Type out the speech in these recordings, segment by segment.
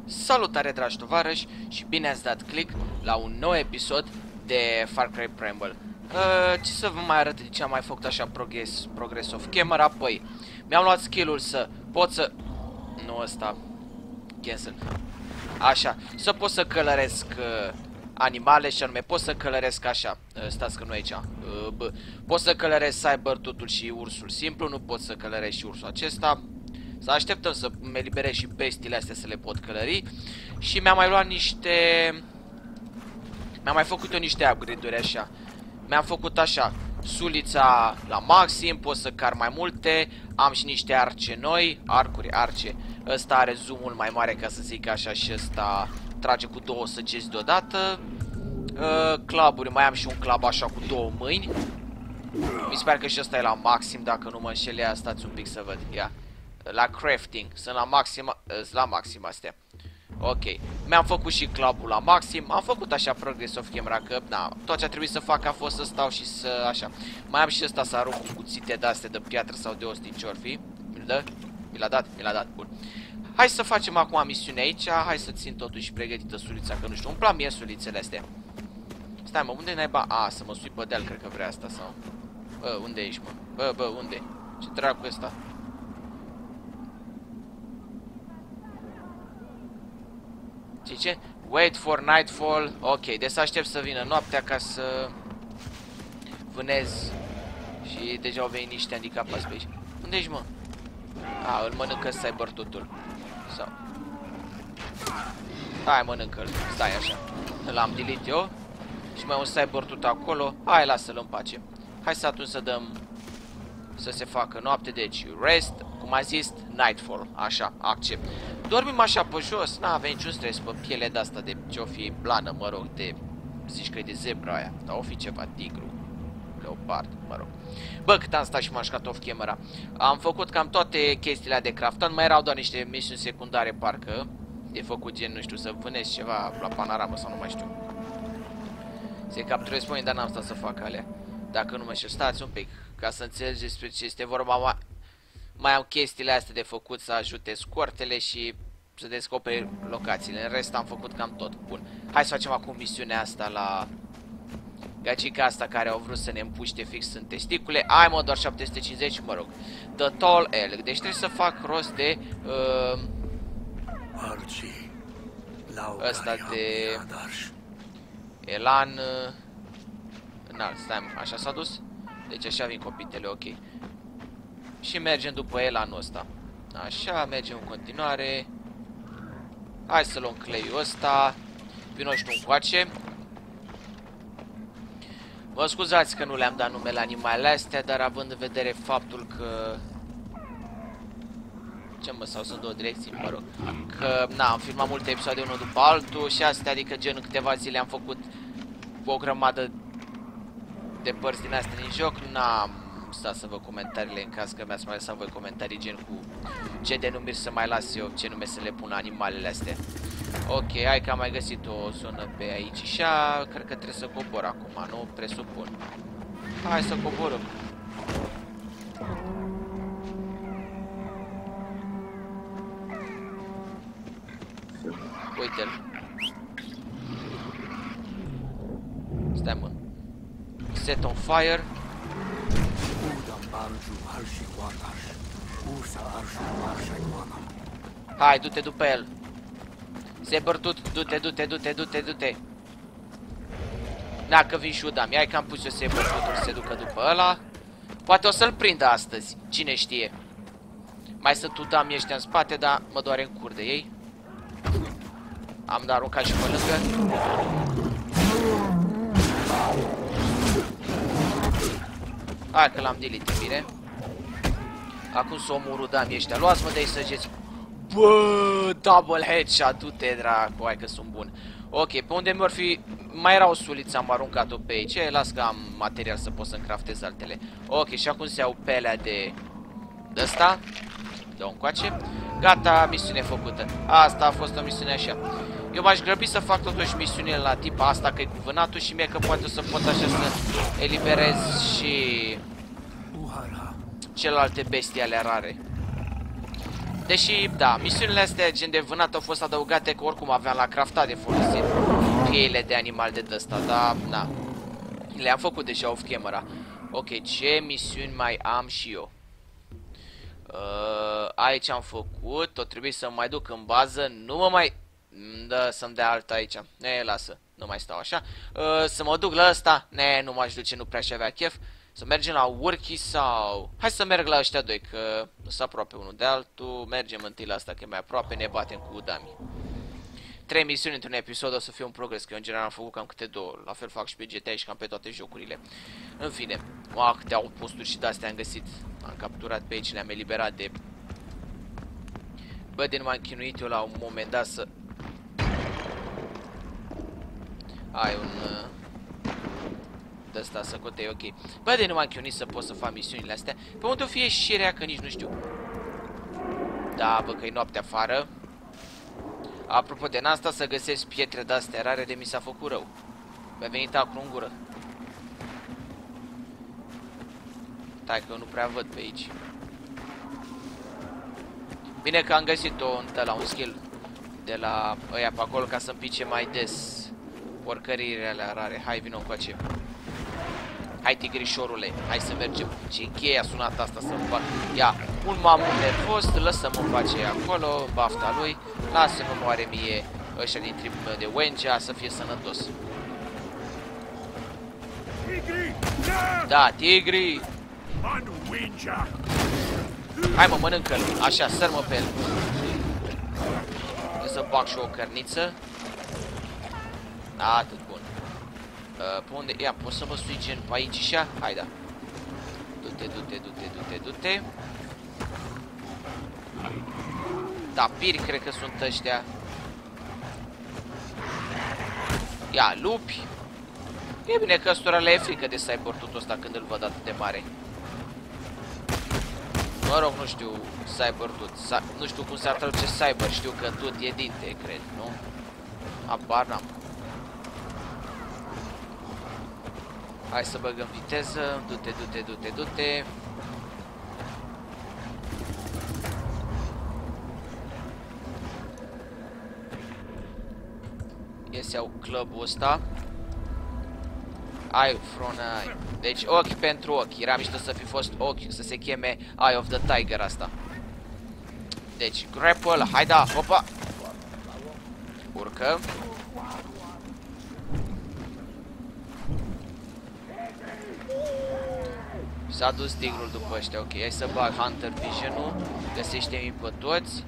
Salutare, dragi tovarăși, și bine ați dat click la un nou episod de Far Cry Primal. Ce să vă mai arăt de ce am mai făcut așa progress of camera. Păi, mi-am luat skill-ul să pot să... Nu ăsta... Cancel. Așa, să pot să călăresc animale și anume pot să călăresc așa. Stați că nu aici. Pot să călăresc Cybertooth-ul și ursul simplu, nu pot să călăresc și ursul acesta. Să așteptăm să mă eliberez și bestiile astea să le pot călări. Și mi-am mai luat niște... Mi-am mai făcut eu niște upgrade-uri așa. Mi-am făcut așa, sulița la maxim, pot să car mai multe. Am și niște arce noi, arce. Ăsta are zoom-ul mai mare, ca să zic așa, și ăsta trage cu două săgeți deodată. Cluburi, mai am și un club așa cu două mâini. Mi se pare că și ăsta e la maxim, dacă nu mă înșel. Ia, stați un pic să văd, ia. La crafting, sunt la maxim astea. Ok, mi-am făcut și clubul la maxim. Am făcut așa progress of camera, că na, tot ce a trebuit să fac a fost să stau și să așa. Mai am și ăsta să arunc cu cuțite de-astea de piatră sau de ostin, ce-or fi. Mi-l dă? Mi l-a dat? Mi l-a dat, bun. Hai să facem acum misiunea aici. Hai să țin totuși pregătită sulița, că nu știu, îmi plac mie sulițele astea. Stai mă, unde naiba? A, să mă sui pe deal, cred că vrea asta sau... Bă, unde ești, mă? Bă, unde? Ce dracu e ăsta? Ce? Wait for nightfall. Ok, deci să aștept să vină noaptea ca să vânez. Și deja au venit niște handicapați pe aici. Unde ești, mă? A, îl mănâncă Cybertooth-ul. Sau... Hai, mănâncă-l. Stai așa. L-am delete eu. Și mai un Cybertooth acolo. Hai, lasă-l în pace. Hai să atunci să dăm să se facă noapte, deci rest, cum a zis, nightfall, așa, accept. Dormim așa pe jos, n-avem niciun stres pe piele de asta de ce-o fi blană, mă rog, de, zici că e de zebra aia, dar o fi ceva, tigru, leopard, mă rog. Bă, cât am stat și m-am jucat off camera. Am făcut cam toate chestiile de craftat, mai erau doar niște misiuni secundare, parcă, de făcut gen, nu știu, să vânezi ceva la panoramă sau nu mai știu. Se capturez pe mine, dar n-am stat să fac alea. Dacă nu mă știu, stați un pic, ca să înțelegeți despre ce este vorba. Mai am chestiile astea de făcut, să ajute scortele și să descoperi locațiile. În rest am făcut cam tot. Bun. Hai să facem acum misiunea asta la gagica asta care au vrut să ne împuște fix în testicule. Ai mă, doar 750, mă rog. The Tall Elk. Deci trebuie să fac rost de ăsta de elan înalt. Stai, așa s-a dus? Deci așa vin copitele, ok. Și mergem după elanul ăsta. Așa, mergem în continuare. Hai să luăm cleiul ăsta. Vino și tu încoace. Vă scuzați că nu le-am dat numele animalele astea, dar având în vedere faptul că... Ce mă, sau sunt două direcții, mă rog. Că, na, am filmat multe episoade unul după altul și astea, adică gen în câteva zile am făcut o grămadă de părți din astea din joc. N-am stat să văd comentariile în caz că mi-ați mai lăsat voi comentarii gen cu ce denumiri să mai las eu, ce nume să le pun animalele astea. Ok, hai că am mai găsit o zonă pe aici și cred că trebuie să cobor acum, nu? Presupun. Hai să coborăm. Uite-l. Stai, mă. Set on fire. Hai, du-te după el. Cybertooth, du-te. Da, că vin și udam. Hai că am pus eu Cybertooth-ul să se ducă după ăla. Poate o să-l prindă astăzi. Cine știe. Mai sunt udam ăștia în spate, dar mă doare în cur de ei. Am dat aruncat și pe lângă. Hai că l-am delete, bine. Acum să omor udam ăștia. Luați-mă de-ai săgeți. Bă, double headshot, du-te dracu, hai că sunt bun. Ok, pe unde mi-or fi... Mai era o suliță, am aruncat-o pe aici. Las că am material să pot să-mi craftez altele. Ok, și acum se iau pelea de ăsta. Dă-o încoace. Gata, misiune făcută. Asta a fost o misiune așa. Eu m-aș grăbi să fac totuși misiunile la tipa asta, că e cu vânatul, și mie că poate o să pot așa să eliberez și celelalte bestii ale rare. Deși, da, misiunile astea gen de vânat au fost adăugate că oricum aveam la craftat de folosit pieile de animal de ăsta, dar, na. Le-am făcut deja off camera. Ok, ce misiuni mai am și eu? Aici am făcut, tot trebuie să mai duc în bază, nu mă mai... Da, să-mi dea alta aici. Ne, lasă, nu mai stau așa. Să mă duc la ăsta, ne, nu m-aș duce, nu prea și avea chef. Să mergem la Urchi sau... Hai să merg la ăștia doi, că sunt aproape unul de altul. Mergem întâi la asta, că e mai aproape, ne batem cu Udami. 3 misiuni într-un episod o să fie un progres, că eu în general am făcut cam câte 2. La fel fac și pe GTA și cam pe toate jocurile. În fine, câte outposturi și de-astea am găsit. Am capturat pe aici, le-am eliberat de... Bă, de nu m-am chinuit eu la un moment dat să... Ai un... de asta să cotei, ok. Bă, de nu m-am chinuit să pot să fac misiunile astea. Pe unde o fie ieșirea, că nici nu știu. Da, bă, că e noapte afară. Apropo de asta, să găsesc pietre de-astea rare, de mi s-a făcut rău. Mi-a venit acru în gură. Stai că eu nu prea văd pe aici. Bine că am găsit-o la un skill de la ăia pe acolo, ca să-mi pice mai des porcăriile alea rare. Hai, vino încoace. Hai, tigrișorule, hai să mergem. Ce cheie a sunat asta să-mi fac. Ia, un mamut nervos, lăsăm-mă face acolo, bafta lui. Lasă-mă moare mie ăștia din tribul meu de Wenja, să fie sănătos. Da, tigri! Hai, mă, mănâncă-l. Așa, săr-mă pe el. Trebuie să bag și o cărniță. Atât bun. Pe unde? Ia, poți să mă sui gen pe aici așa? Hai, da. Du-te, du-te, du-te, du-te, du-te. Tapiri, cred că sunt ăștia. Ia, lupi. E bine că ăstora le e frică de cybertut ăsta când îl văd atât de mare. Mă rog, nu știu cybertut. Nu știu cum se traduce cyber. Știu că tut e dinte, cred, nu? Abar n-am. Hai să băgăm viteză. Du-te, du-te, du-te, du-te. Ies iau clubul ăsta. Eye from eye. Deci ochi pentru ochi. Era mișto să fi fost ochi, să se cheme Eye of the Tiger asta. Deci grapple, hai da, hopa. Urcă. S-a dus tigrul după ăștia, ok. Hai să bag Hunter Vision-ul. Găsește-mi pe toți.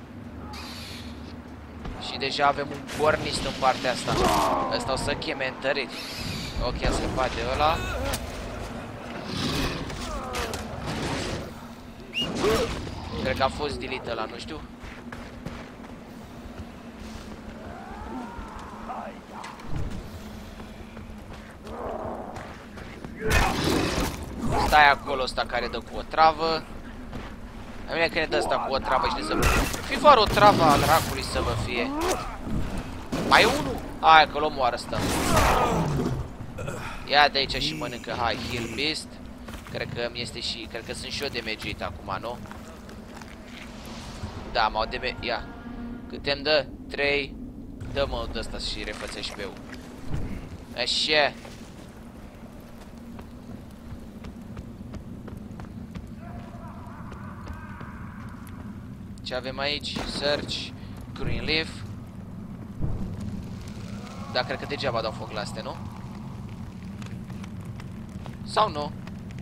Și deja avem un cornist în partea asta. Ăsta o să cheme întărit. Ok, am scăpat de ăla. Cred că a fost delete ăla, nu știu. Stai acolo ăsta care dă cu o travă. La mine că ne dă ăsta cu o travă și ne să... Fi fără o travă al racului să vă fie. Mai e unul? Hai că-l omoară ăsta. Ia de aici și mănâncă. Hai, heal beast. Cred că mi este și... Cred că sunt și eu damage-uit acum, nu? Da, m-au damage... Ia. Cât îmi dă? 3. Dă-mă de ăsta și refățești pe eu. Așa. Ce avem aici? Search. Green leaf. Da, cred că degeaba dau foc la astea, nu? Sau nu?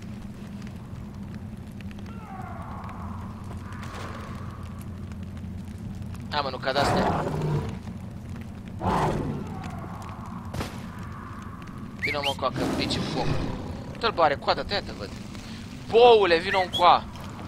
Am mănâncat astea. Vino mă coacă, pici foc. Dă-l bare, coada, te-aia te văd. Boule, vino în coa.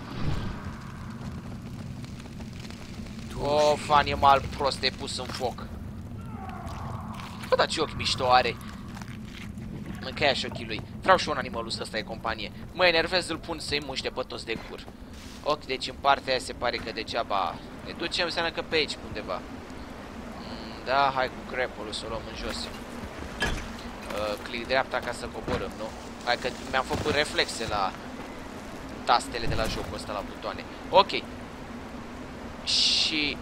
Of, animal prost, te-ai pus în foc. Bă, dar ce ochi mișto are. Mâncăia și ochii lui. Vreau și un animalul ăsta e companie. Mă enervez, îl pun să-i muște pe toți de cur. Ok, deci în partea aia se pare că degeaba ne ducem, înseamnă că pe aici undeva. Da, hai cu grapple-ul să o luăm în jos. Click dreapta ca să coborâm, nu? Hai că mi-am făcut reflexe la tastele de la jocul ăsta, la butoane. Ok. și...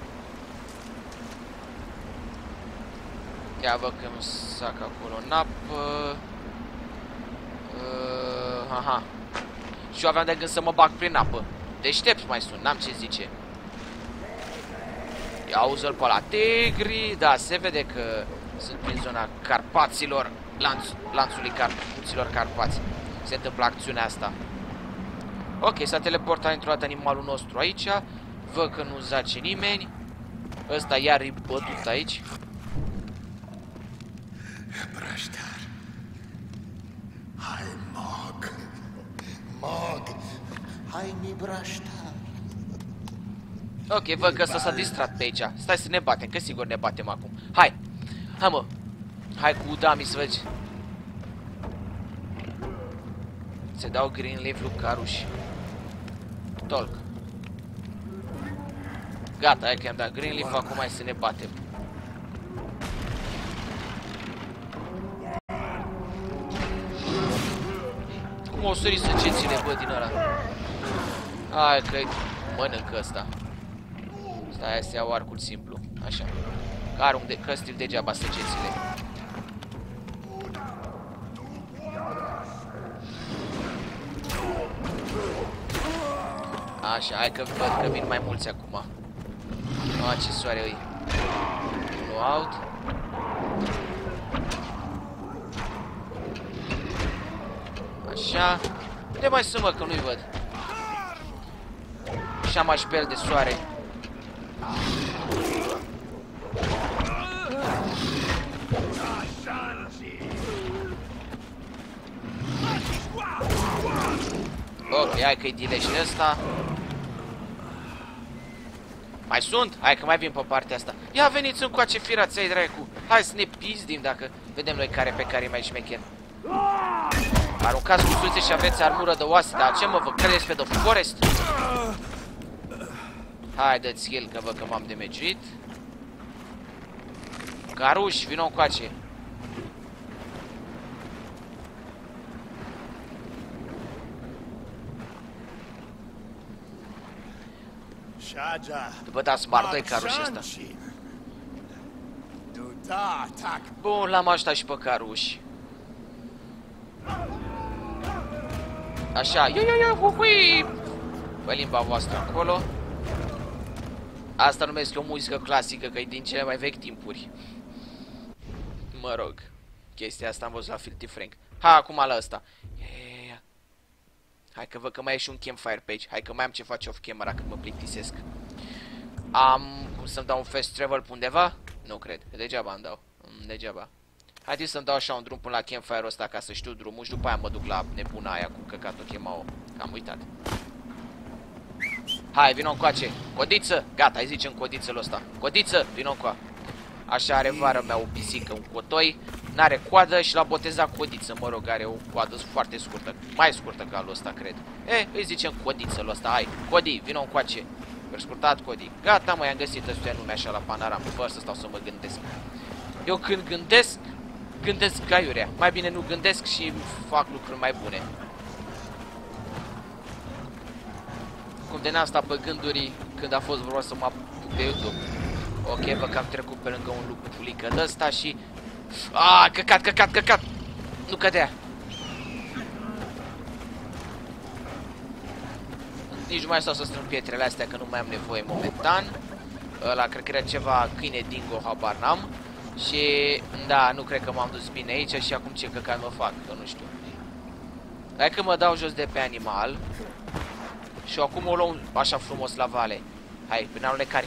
Ia văd că îmi sac acolo în apă. Aha. Și eu aveam de gând să mă bag prin apă. Deștept mai sunt, n-am ce zice. Ia auzi-l pe ăla. Tigri, da, se vede că sunt prin zona Carpaților, lanțului munților Carpați. Se întâmplă acțiunea asta. Ok, s-a teleportat într-o dată animalul nostru aici. Văd că nu zace nimeni. Ăsta iar e bătut aici. Brăștar. Hai, Mog. Mog. Hai, mi brăștar. Ok, văd că ăsta s-a distrat pe aici. Stai să ne batem, că sigur ne batem acum. Hai, hai mă. Hai cu Udami să vezi. Se dau green leaf lui Caruș. Talk. Gata, hai că i-am dat green leaf, acum hai să ne batem. Cum o sări săgețile, bă, din ăla? Hai că mănâncă ăsta. Stai, hai să iau arcul simplu. Așa. Că arunc de căstil degeaba săgețile. Așa, hai că văd că vin mai mulți acum. A, ce soare îi. Unul out. Așa. Unde mai sunt, mă, că nu-i văd? Așa mai șpel de soare. Ok, hai că-i dilește ăsta. Mai sunt? Hai că mai vin pe partea asta. Ia veniți încoace, firați ai dracu. Hai să ne pizdim dacă vedem noi care pe care e mai șmecher. Aruncați cu suțe și aveți armură de oase. Dar ce mă, vă credeți pe The Forest? Hai, dă-ți heal că văd că m-am demegiuit. Caruș, vino încoace. După da smart, dă-i Caruș ăsta. Bun, l-am ajutat și pe Caruș. Așa, ia, hui. Pe limba voastră acolo. Asta numesc eu muzică clasică, că e din cele mai vechi timpuri. Mă rog, chestia asta am văzut la Filthy Frank. Ha, acum la ăsta. Ia. Hai că văd că mai e și un campfire pe aici. Hai că mai am ce face off camera când mă plictisesc. Am cum să-mi dau un fast travel pe undeva? Nu cred, degeaba îmi dau. Degeaba. Haideți să-mi dau așa un drum până la campfire-ul ăsta ca să știu drumul și după aia mă duc la nebuna aia cu căcatul chema-o. Am uitat. Hai, vino încoace. Codiță! Gata, îi zicem codițelul ăsta. Codiță, vino încoa. Așa are vara mea o pisică, un cotoi. N-are coadă și l-a botezat Codiță. Mă rog, are o coadă foarte scurtă. Mai scurtă ca al ăsta, cred. Îi zicem codițelul ăsta. Hai, Codi, vino încoace. Prescurtat, Codi. Gata, mă, i-am găsit ăstuia nume așa la panoram. Fără să stau să mă gândesc. Eu când gândesc gaiurea. Mai bine nu gândesc și fac lucruri mai bune. Cum de n-am stat pe gânduri când a fost vorba să mă apuc de YouTube. Ok, bă, că am trecut pe lângă un lupulică de ăsta și... Căcat! Nu cădea. Nici nu mai stau să strâng pietrele astea, că nu mai am nevoie momentan. Ăla cred că era ceva câine dingo, habar n-am. Și... da, nu cred că m-am dus bine aici și acum ce căcat mă fac, că nu știu. Hai că mă dau jos de pe animal. Și acum o luăm așa frumos la vale. Hai, prin alunecare.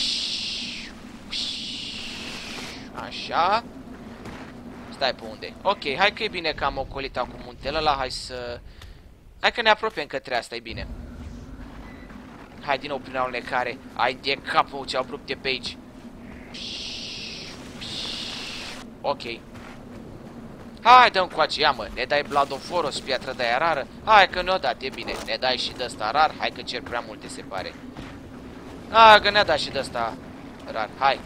Așa. Stai pe unde. Ok, hai că e bine că am ocolit acum muntele ăla. Hai să... hai că ne apropiem către asta, e bine. Hai din nou prin alunecare. Ai de capul ce abrupte pe aici. Ok. Hai, dă-mi coace, ia mă, ne dai Blood of Foros, piatră de aia rară. Hai că ne-o dat, e bine, ne dai și de-ăsta rar. Hai că cer prea multe, se pare. Hai că ne-a dat și de-ăsta rar, hai.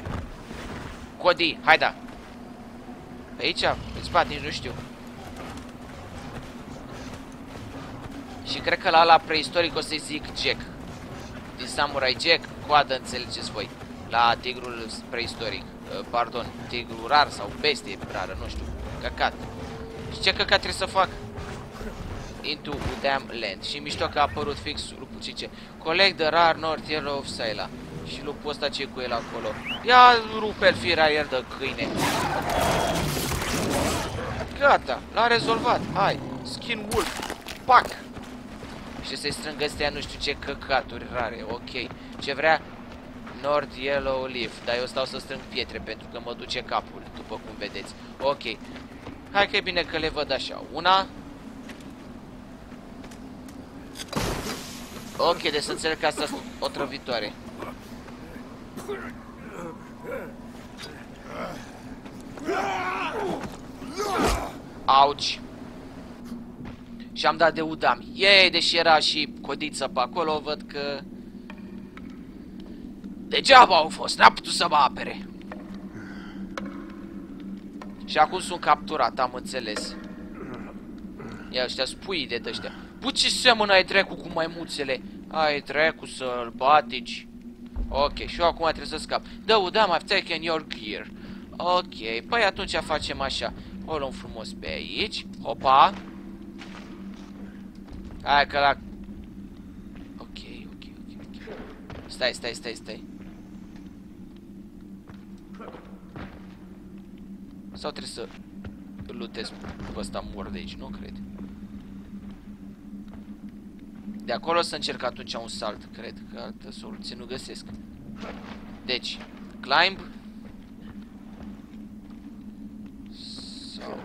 Codi, hai da. Pe aici, pe spate, nici nu știu. Și cred că la preistoric o să-i zic Jack. Din Samurai Jack, coadă, înțelegeți voi. La tigrul preistoric. Pardon, tigrul rar sau bestie rară, nu știu. Căcat. Și ce căcat trebuie să fac? Into damn land. Și mișto că a apărut fix lupul ce. Collect the rare North Yellow of Saila. Și lupul ăsta ce cu el acolo? Ia rupe-l firaier de câine. Gata, l-a rezolvat. Hai, skin wolf. Pac. Și să-i strângă astea nu știu ce căcaturi rare. Ok. Ce vrea? North Yellow Leaf. Dar eu stau să strâng pietre pentru că mă duce capul, după cum vedeți. Ok. Hai că e bine că le văd așa. Una. Ok, deci să înțeleg că asta este o trăvitoare. Auci. Și am dat de udami. Ei, deși era și codiță pe acolo, văd că degeaba au fost, n-a putut să mă apere. Și acum sunt capturat, am înțeles. Ia ăștia spui de ăștia. Bă, ce seamănă ai dracu cu maimuțele? Ai dracu sălbatici. Ok, și eu acum trebuie să scap. Da, I've taken your gear. Ok, păi atunci facem așa. O luăm frumos pe aici. Hopa. Hai că la... Ok. Stai. Sau trebuie să îl lutez pe ăsta mor de aici? Nu cred. De acolo să încerc atunci un salt, cred că altă soluție nu găsesc. Deci, climb. Sau...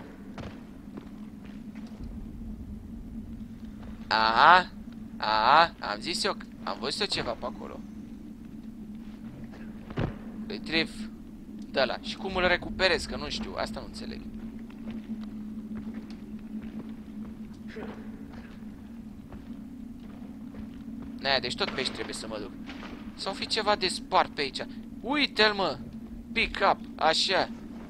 Aha, am zis eu, am văzut eu ceva pe acolo. Retrieve de ăla. Și cum îl recuperez, că nu știu, asta nu înțeleg. Naia, deci tot pe aici trebuie să mă duc. Sau fi ceva de spart pe aici. Uite-l, mă! Pick up, așa.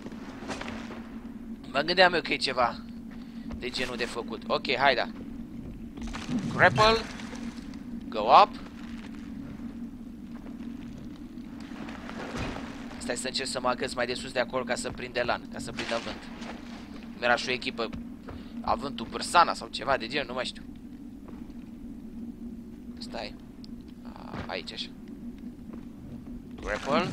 Mă gândeam eu că e ceva de genul de făcut. Ok, hai da. Grapple. Go up. Stai să încerc să mă agăț mai de sus de acolo ca să prind elan, ca să prind avânt. Mi-era și o echipă avântul Bârsana sau ceva de genul, nu mai știu. Stai. Aici așa. Grapple.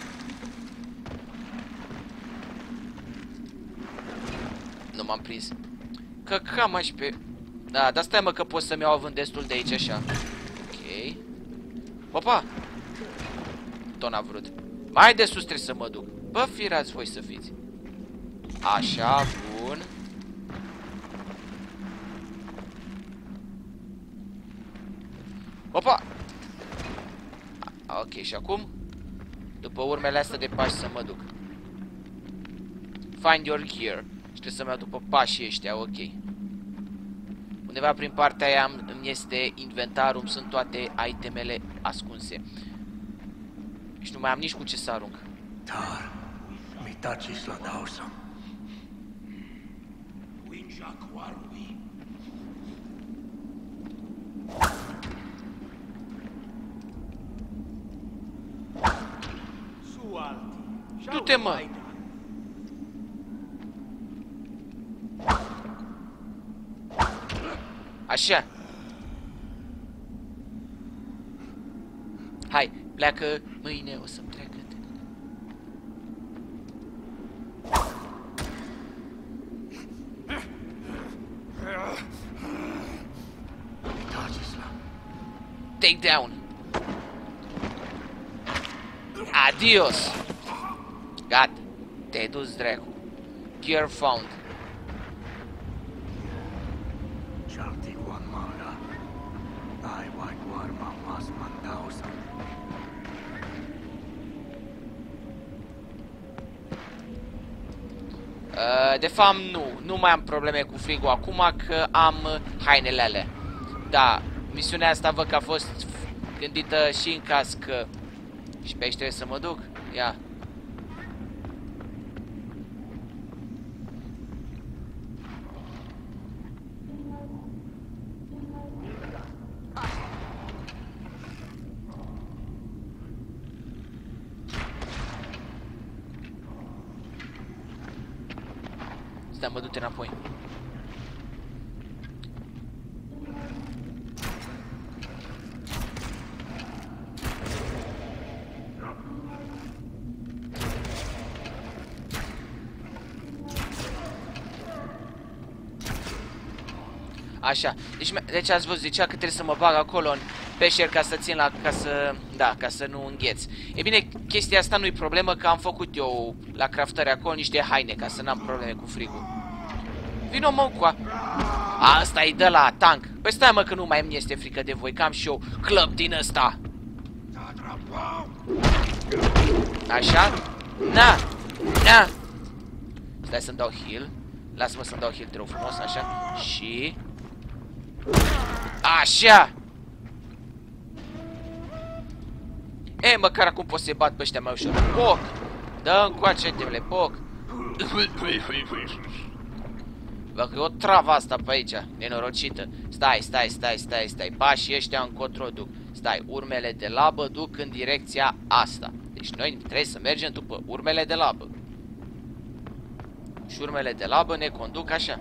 Nu m-am prins. Că cam aici pe... Da, dar stai mă că pot să-mi iau avânt destul de aici așa. Ok. Opa! Tot n-a vrut. Mai de sus trebuie să mă duc. Bă, firați voi să fiți. Așa, bun. Opa! Ok, și acum? După urmele astea de pași să mă duc. Find your gear. Și trebuie să-mi iau după pașii ăștia, ok. Undeva prin partea aia îmi este inventarul, sunt toate itemele ascunse. Și nu mai am nici cu ce să arunc. Tar, mi tacis la dausa. Du-te, mă! Așa. Hai, pleacă mâine, o să-mi treacă. Take down. Adios. Gata. Te-ai dus, dracu. Gear found. De fapt, nu mai am probleme cu frigul acum că am hainele alea. Da, misiunea asta văd că a fost gândită și în caz că... Și pe aici trebuie să mă duc? Ia. Stai, mă, du-te înapoi. Așa, deci ați văzut, zicea că trebuie să mă bag acolo în peșter ca să țin la, ca să nu îngheț. E bine, chestia asta nu-i problemă, că am făcut eu la craftare acolo niște haine, ca să n-am probleme cu frigul. Vino, mă, cu asta e de la tank. Păi stai, mă, că nu mai îmi este frică de voi, că am și eu club din ăsta. Așa? Na! Na! Stai să-mi dau heal. Lasă-mă să-mi dau heal, te rog frumos, așa. Și... așa! E, măcar acum pot să-i bat pe ăștia mai ușor. Poc! Dă încoace, temele, poc! Văd că e o travă asta pe aici, nenorocită. Stai. Pașii ăștia încotro duc. Stai, urmele de labă duc în direcția asta. Deci noi trebuie să mergem după urmele de labă. Și urmele de labă ne conduc așa.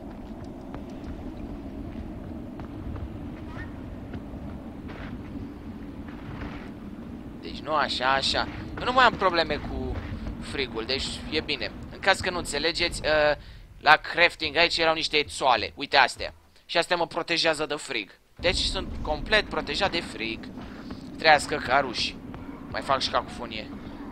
Deci nu așa, așa. Eu nu mai am probleme cu frigul, deci e bine. În caz că nu înțelegeți, la crafting aici erau niște țoale. Uite astea. Și astea mă protejează de frig. Deci sunt complet protejat de frig. Trească caruși. Mai fac și cacofonie.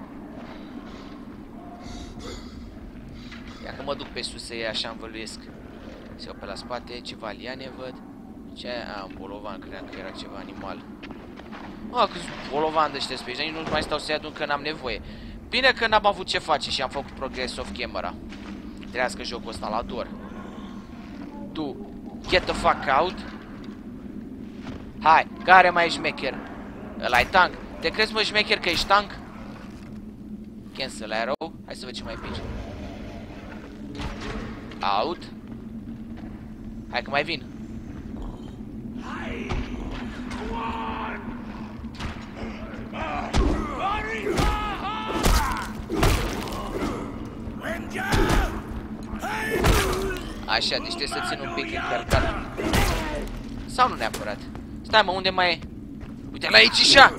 Ia că mă duc pe sus să iei așa, învăluiesc. Se iau pe la spate, ceva liane văd. Ce? Un bolovan, credeam că era ceva animal. Mă, câți bolovan de ăștia pe aici, nici nu mai stau să-i adun că n-am nevoie. Bine că n-am avut ce face și am făcut progress off camera. Trească jocul ăsta la dor. Tu, get the fuck out. Hai, care mai e șmecher? Ăla-i tank. Te crezi, mă, șmecher, că ești tank? Cancel arrow. Hai să văd ce mai pici. Out. Hai că mai vin. Așa, deci trebuie să țin un pic încărcat. Sau nu neapărat. Stai, mă, unde mai e? Uite la aici așa.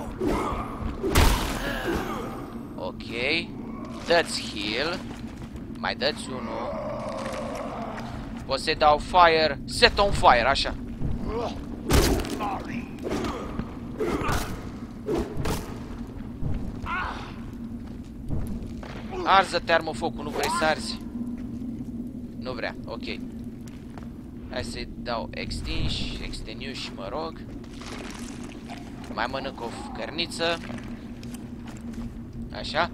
Ok. Dă-ți heal. Mai dă-ți unul. Poți să-i dau fire. Set on fire, așa. Arză-te, armă-focul, nu vrei să arzi? Nu vrea, ok. Hai să-i dau extinși, mă rog. Mai mănânc o cărniță. Așa.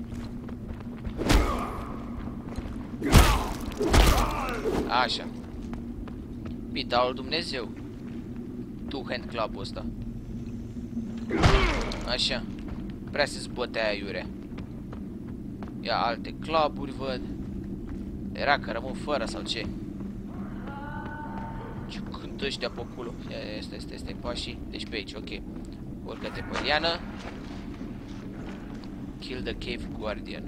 Așa. Pitaul Dumnezeu. Tu hand club-ul ăsta. Așa. Prea să-ți bătea aia iurea. Ia alte cluburi, văd. Era că rămân fără sau ce? Ce cântă ăștia pe culo. Este pașii. Deci pe aici, ok. Urcă-te pe liană. Kill the cave guardian.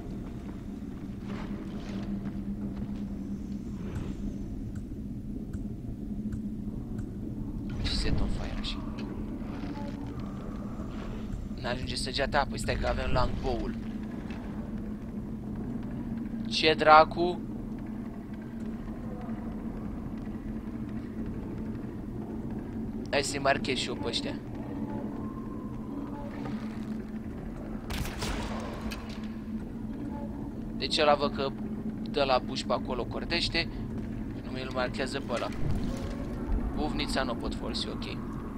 Și set on fire așa. N-ajunge săgeata? Păi stai că avem longbow-ul. Ce dracu? Hai să-i marchez și eu pe ăștia. Deci ăla văd că dă la buș pe acolo, cordește. Nu mi-l marchează pe ăla. Buvnița nu pot folosi, ok.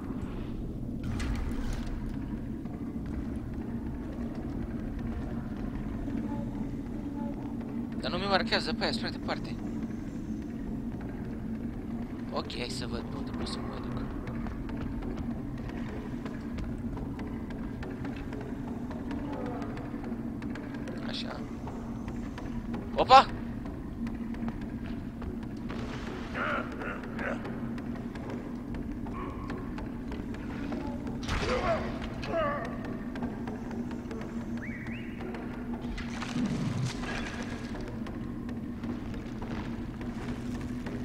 Dar nu mi marchează pe aia, spre departe. Ok, hai să văd pe unde pot să mă duc. Așa. Opa!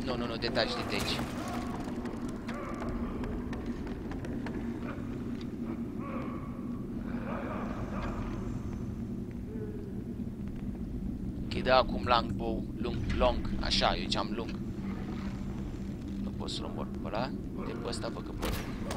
Nu, detaci de aici. Ok, dă acum longbow, long, așa, eu ziceam lung. Nu pot să-l omor pe ăla, de pe ăsta văd că pot.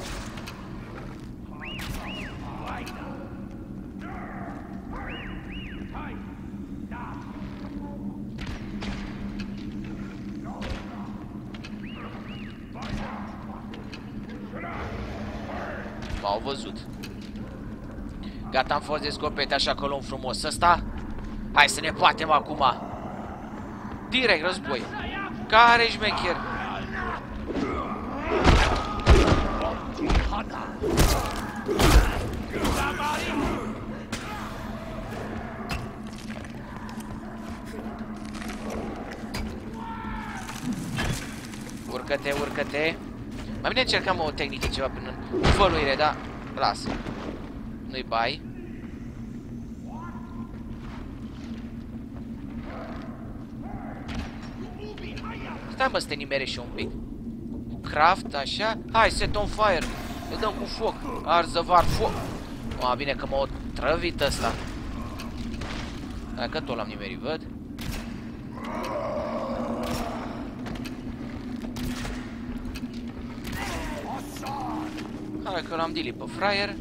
M-au văzut. Gata, am fost descoperit, așa că luăm frumos ăsta. Hai să ne batem acum. Direct război. Care șmecher? Urcă-te, urcă-te. Mai bine încercăm o tehnică, ceva prin învăluire, dar lasă. Nu-i bai. Stai mă să te nimere și un pic. Craft, așa. Hai, set on fire. Le dăm cu foc. Arzăvar foc. Mă, bine că m-a trăvit ăsta. Dacă tot l-am nimerit, văd. Hai că l-am dilit pe fraier.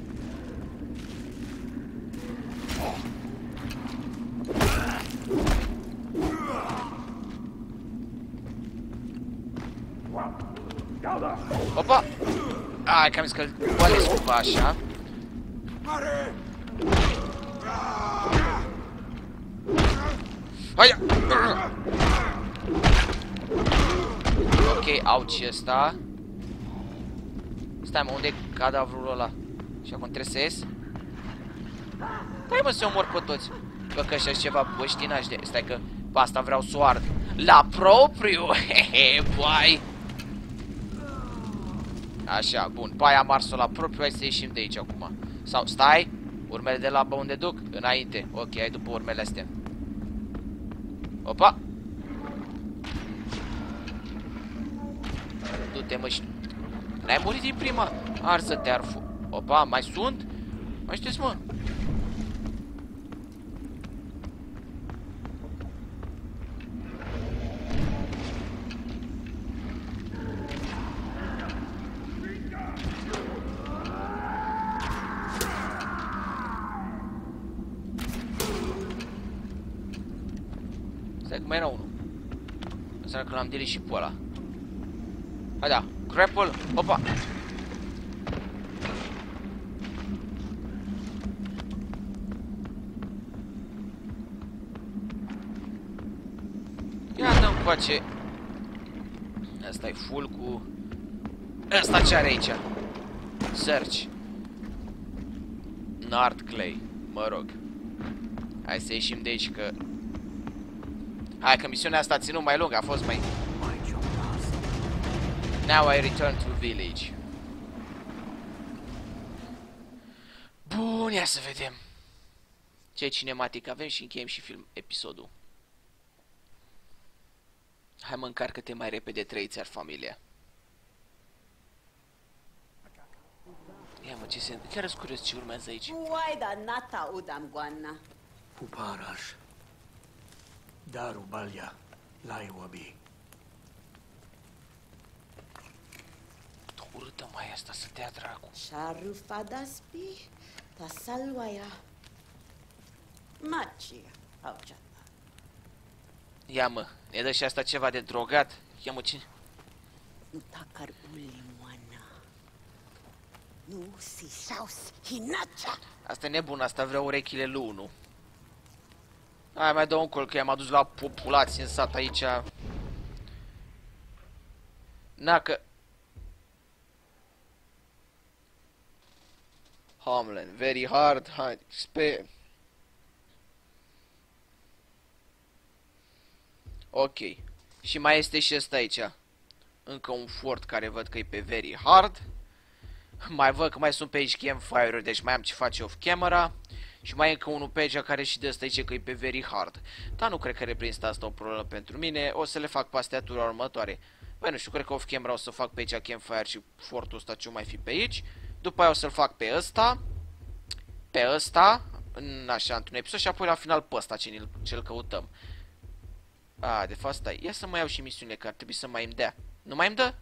Opa! Hai că am zis că poate scupa așa. Hai! Ok, auci ăsta. Stai mă, unde e cadavrul ăla? Și acum trebuie să ies? Hai mă să omor pe toți. Bă, că ăștia ceva băștinași de... Stai că pe asta vreau să o ard. La propriu! Hehe, boai! Așa, bun, pe aia am ars-o la propriu, hai să ieșim de aici acum. Sau, stai, urmele de la unde duc? Înainte, ok, hai după urmele astea. Opa! Du-te mă și... N-ai murit din prima? Arsă-te, arfu. Opa, mai sunt? Mai știți mă? Stai că mai era unul. Înseamnă că l-am delit și pe ăla. Hai da, grapple, opa! Ia dă-mi coace. Asta e full cu... Asta ce are aici? Search. Nard clay, mă rog. Hai să ieșim de aici că... Hai că misiunea asta a ținut mai lung, a fost mai... Now I return to village. Bun, ia să vedem. Ce cinematic avem și încheiem și film episodul. Hai mă, încarcă-te mai repede, trăiți-ar familia. Ia mă, ce se... Chiar sunt curios ce urmează aici. Uai, dar nata udam goanna. Puparash. Daru balya. Laiwabi. Urâtă mai asta să dea dracu. Sharufadaspi, tasalwaya. Maci, auceata. Ia mă, ne dă și asta ceva de drogat. Ia mă, cine? Nu tacar uli moana. Nu si saus hinacha. Asta e nebun, asta vrea urechile lui unu. Hai, mai dă un col, că i-am adus la populație în sat aici. Na, că... Homeland, very hard, hai, spe... Ok. Și mai este și ăsta aici. Încă un fort care văd că e pe very hard. Mai văd că mai sunt pe aici campfire-uri, deci mai am ce face off camera. Și mai e încă unul pe aici care și de ăsta aici că e pe very hard. Dar nu cred că reprezintă asta o problemă pentru mine. O să le fac pe astea tura următoare. Păi nu știu, cred că off-camera o să fac pe aici campfire și fortul ăsta ce mai fi pe aici. După aia o să-l fac pe ăsta. Pe ăsta. Așa, într-un episod și apoi la final pe ăsta ce-l căutăm. A, de fapt stai. Ia să mai iau și misiunile, că ar trebui să mai îmi dea. Nu mai îmi dă?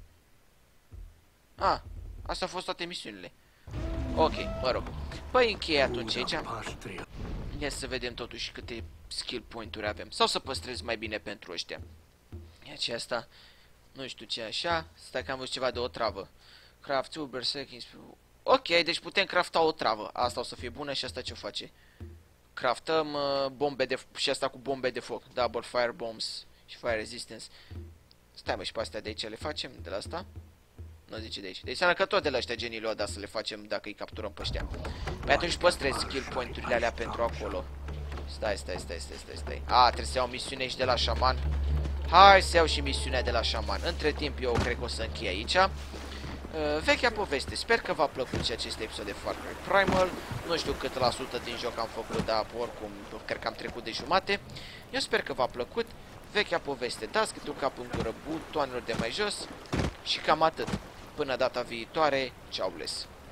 A, astea au fost toate misiunile. Ok, mă rog. Păi încheie atunci aici. Ia să vedem totuși câte skill point-uri avem. Sau să păstrez mai bine pentru ăștia. Ia ce asta. Nu știu ce așa. Stai că am văzut ceva de o travă. Craft 2, berserk, ok, deci putem crafta o travă. Asta o să fie bună și asta ce face? Craftăm bombe de și asta cu bombe de foc. Double fire bombs și fire resistance. Stai mă, și pe astea de aici le facem, de la asta? Nu zice de aici. Deci înseamnă că tot de la ăștia genii le-o dat să le facem dacă îi capturăm pe ăștia. Păi atunci păstrez skill point-urile alea pentru acolo. Stai. A, trebuie să iau misiune și de la șaman. Hai să iau și misiunea de la șaman. Între timp eu cred că o să închei aici. Vechea poveste. Sper că v-a plăcut și acest episod de Far Cry Primal. Nu știu cât la sută din joc am făcut, dar oricum cred că am trecut de jumate. Eu sper că v-a plăcut. Vechea poveste. Dați câte un cap în gură butoanelor de mai jos. Și cam atât. Până data viitoare. Ciao, bless.